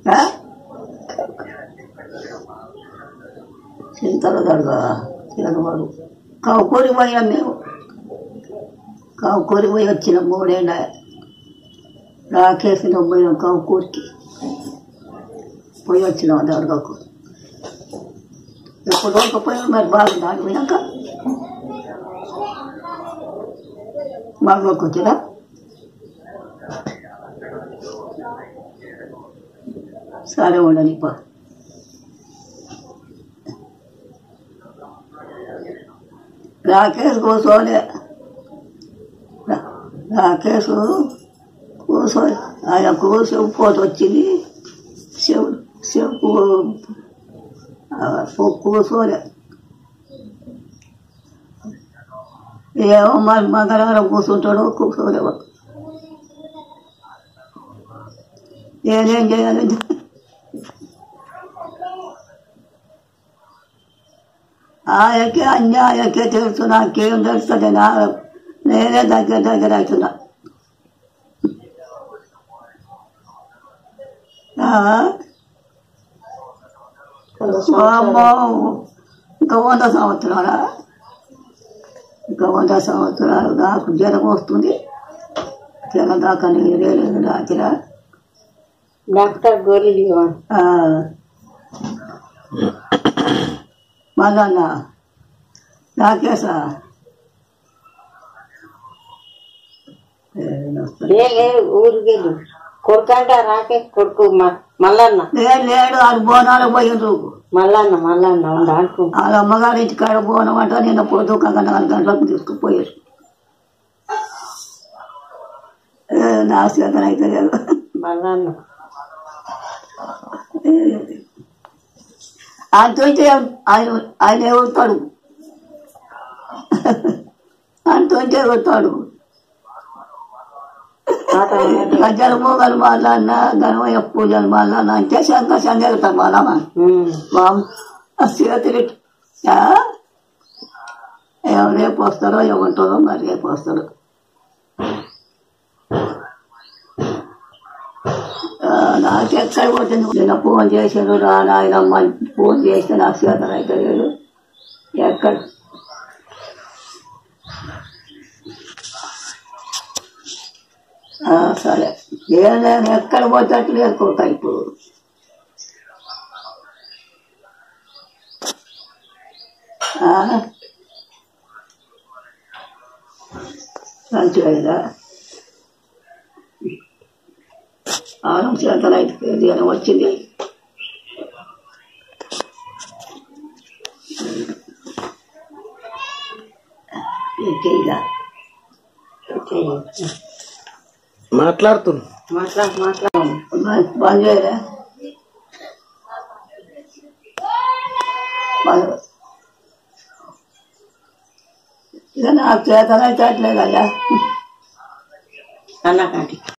చింతలు దడగా తినవాడు కావు కోరిపోయాం మేము కావు కోరిపోయి వచ్చిన 3 ఏళ్ళ రాకేసిన పోయాం కావు కూరికి పోయి వచ్చినాం దడగకు ఎప్పుడు పోయినా మరి బాగుంది ఆడిపోయాక బాగోకి వచ్చినా సరే ఉండని రాకేష్ కూర్చోలే రాకేష్ కూర్చోలే ఆయన చెవు పోత వచ్చింది చెవు కూర్చోలే ఏమో మరి మంగళవారం కూర్చుంటాడో కూర్చోలేవాడు నేనేం చేయాలి ఆయనకే అన్యాయకే తెలుసు నాకేం తెలుస్తుంది నేనే దగ్గర అవుతున్నా అమ్మో ఇంకా 100 సంవత్సరాలా ఇంకా 100 సంవత్సరాలు నాకు జ్వరం వస్తుంది జ్వరం దాకా నేను రాత్రి డాక్టర్ గోళీలు మళ్ళా రాకేశా ఊరికి కొడుకంట రాకేష్ కొడుకు మల్లన్న లేడు అది బోనాలకు పోయిండ్రు మల్లన్న వాళ్ళ అమ్మగారి ఇంటికాడ బోనం అంట నిన్న పొద్దుకంగా 4 గంటలకు తీసుకుపోయారు నా చేతన అయితే లేదు మల్లన్న అంతుంటే ఆయన ఎగురుతాడు అంతుంటే ఎగురుతాడు గజ్జలు మూగలు మాట్లాడినా గణమయ్య పూజలు మాట్లాడినా అంటే సంఘ ఎగుతాడు వాళ్ళ చేతులు రేపు వస్తారో ఏముంటారో మరి రేపు వస్తారో నాకెక్కడ కొట్టింది నిన్న ఫోన్ చేశారు రా నాయనమ్మ ఫోన్ చేస్తే నాకు చేతన అయితే లేదు ఎక్కడ సరే నేను ఎక్కడ పోతట్టు లేదు కొడుక ఇప్పుడు మంచిగా ఆరం చేతలు అయితే జ్వరం వచ్చింది బంద్ చేయలే ఇక నాకు చేతలు అయితే అట్లేదు అయ్యా అన్నకాటి